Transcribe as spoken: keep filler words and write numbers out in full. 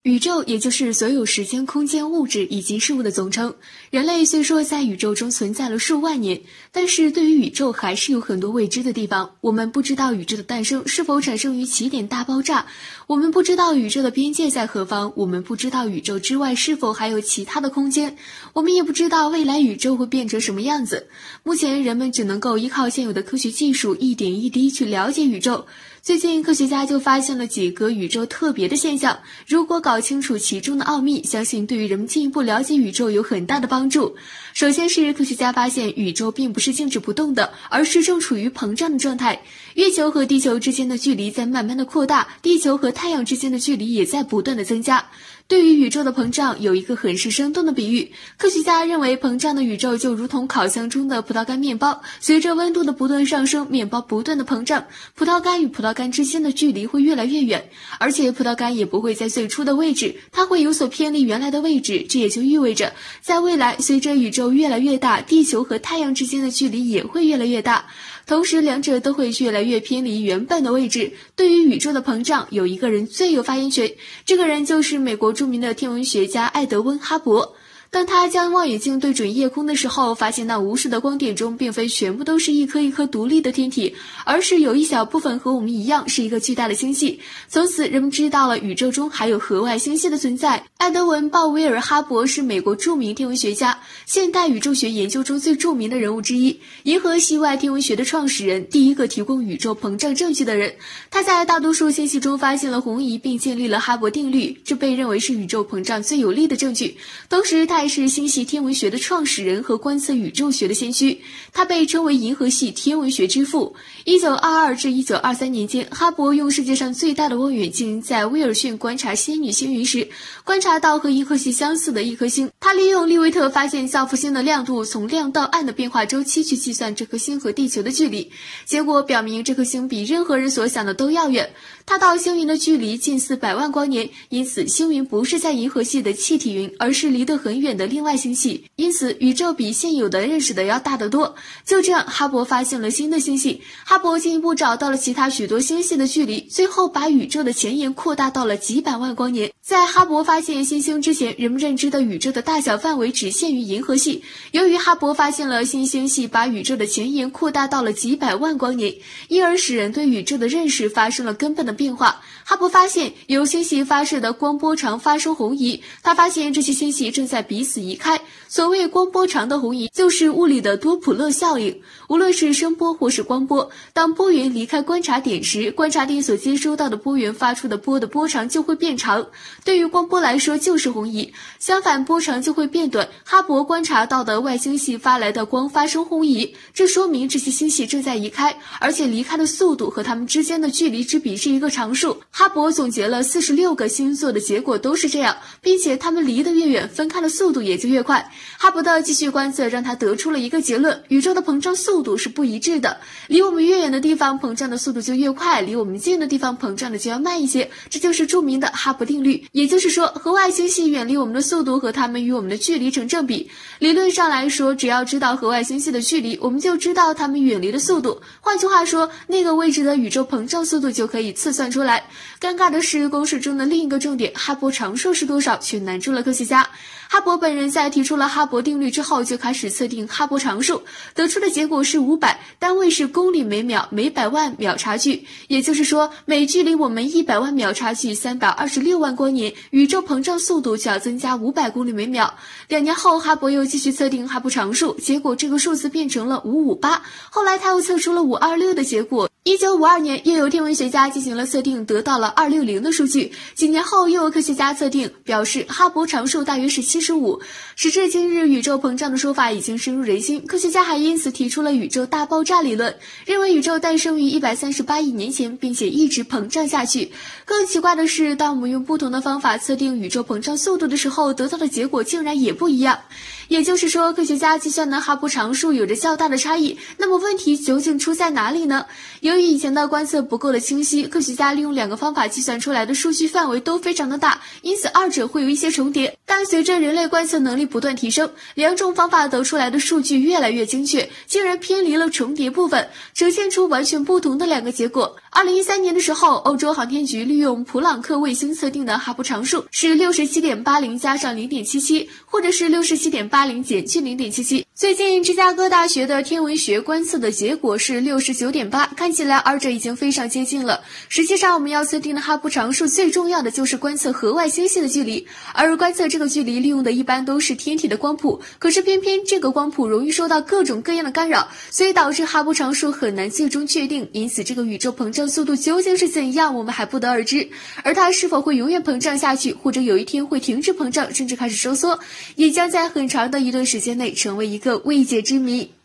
宇宙也就是所有时间、空间、物质以及事物的总称。人类虽说在宇宙中存在了数万年，但是对于宇宙还是有很多未知的地方。我们不知道宇宙的诞生是否产生于起点大爆炸，我们不知道宇宙的边界在何方，我们不知道宇宙之外是否还有其他的空间，我们也不知道未来宇宙会变成什么样子。目前人们只能够依靠现有的科学技术一点一滴去了解宇宙。最近科学家就发现了几个宇宙特别的现象，如果搞清楚其中的奥秘，相信对于人们进一步了解宇宙有很大的帮助。首先是科学家发现宇宙并不是静止不动的，而是正处于膨胀的状态。月球和地球之间的距离在慢慢的扩大，地球和太阳之间的距离也在不断的增加。对于宇宙的膨胀有一个很是生动的比喻，科学家认为膨胀的宇宙就如同烤箱中的葡萄干面包，随着温度的不断上升，面包不断的膨胀，葡萄干与葡萄干之间的距离会越来越远，而且葡萄干也不会在最初的位置，它会有所偏离原来的位置，这也就意味着在未来随着宇宙越来越大，地球和太阳之间的距离也会越来越大，同时两者都会越来越偏离原本的位置。对于宇宙的膨胀，有一个人最有发言权，这个人就是美国著名的天文学家爱德温·哈勃。当他将望远镜对准夜空的时候，发现那无数的光点中并非全部都是一颗一颗独立的天体，而是有一小部分和我们一样是一个巨大的星系。从此人们知道了宇宙中还有河外星系的存在。爱德文·鲍威尔·哈勃是美国著名天文学家，现代宇宙学研究中最著名的人物之一，银河系外天文学的创始人，第一个提供宇宙膨胀证据的人。他在大多数星系中发现了红移，并建立了哈勃定律，这被认为是宇宙膨胀最有力的证据。同时他也是星系天文学的创始人和观测宇宙学的先驱，他被称为银河系天文学之父。一九二二至一九二三年间，哈勃用世界上最大的望远镜在威尔逊观察仙女星云时，观察到和银河系相似的一颗星。他利用利维特发现造父星的亮度从亮到暗的变化周期去计算这颗星和地球的距离，结果表明这颗星比任何人所想的都要远，它到星云的距离近四百万光年，因此星云不是在银河系的气体云，而是离得很远的另外星系，因此宇宙比现有的认识的要大得多。就这样，哈勃发现了新的星系，哈勃进一步找到了其他许多星系的距离，最后把宇宙的前沿扩大到了几百万光年。在哈勃发现新星之前，人们认知的宇宙的大小范围只限于银河系。由于哈勃发现了新星系把宇宙的前沿扩大到了几百万光年，因而使人对宇宙的认识发生了根本的变化。哈勃发现由星系发射的光波长发生红移，他发现这些星系正在彼此移开。所谓光波长的红移，就是物理的多普勒效应。无论是声波或是光波，当波源离开观察点时，观察点所接收到的波源发出的波的波长就会变长，对于光波来说就是红移，相反波长就会变短。哈勃观察到的外星系发来的光发生红移，这说明这些星系正在移开，而且离开的速度和它们之间的距离之比是一个常数。哈勃总结了四十六个星座的结果都是这样，并且它们离得越远，分开的速度也就越快。哈勃的继续观测让他得出了一个结论，宇宙的膨胀速度是不一致的，离我们越远的地方膨胀的速度就越快，离我们近的地方膨胀的就要慢一些，这就是著名的哈勃定律。也就是说，河外星系远离我们的速度和它们与我们的距离成正比。理论上来说，只要知道河外星系的距离，我们就知道它们远离的速度，换句话说，那个位置的宇宙膨胀速度就可以测算出来。尴尬的是，公式中的另一个重点哈勃常数是多少却难住了科学家。哈勃本人在提出了哈勃定律之后，就开始测定哈勃常数，得出的结果是五百，单位是公里每秒，每百万秒差距。也就是说，每距离我们一百万秒差距三百二十六万光年，宇宙膨胀速度就要增加五百公里每秒。两年后，哈勃又继续测定哈勃常数，结果这个数字变成了五百五十八。后来他又测出了五百二十六的结果。一九五二年，又有天文学家进行了测定，得到了二百六十的数据。几年后，又有科学家测定，表示哈勃常数大约是七十五。时至今日，宇宙膨胀的说法已经深入人心，科学家还因此提出了宇宙大爆炸理论，认为宇宙诞生于一百三十八亿年前，并且一直膨胀下去。更奇怪的是，当我们用不同的方法测定宇宙膨胀速度的时候，得到的结果竟然也不一样。也就是说，科学家计算的哈勃常数有着较大的差异。那么问题究竟出在哪里呢？由由于以前的观测不够的清晰，科学家利用两个方法计算出来的数据范围都非常的大，因此二者会有一些重叠。但随着人类观测能力不断提升，两种方法得出来的数据越来越精确，竟然偏离了重叠部分，呈现出完全不同的两个结果。二零一三年的时候，欧洲航天局利用普朗克卫星测定的哈勃常数是 六十七点八零 加上 零点七七， 或者是 六十七点八零 减去 零点七七。最近芝加哥大学的天文学观测的结果是 六十九点八， 看起来二者已经非常接近了。实际上我们要测定的哈勃常数最重要的就是观测河外星系的距离，而观测这个距离利用的一般都是天体的光谱，可是偏偏这个光谱容易受到各种各样的干扰，所以导致哈勃常数很难最终确定，因此这个宇宙膨胀速度究竟是怎样我们还不得而知，而它是否会永远膨胀下去，或者有一天会停止膨胀甚至开始收缩，也将在很长的一段时间内成为一个未解之谜。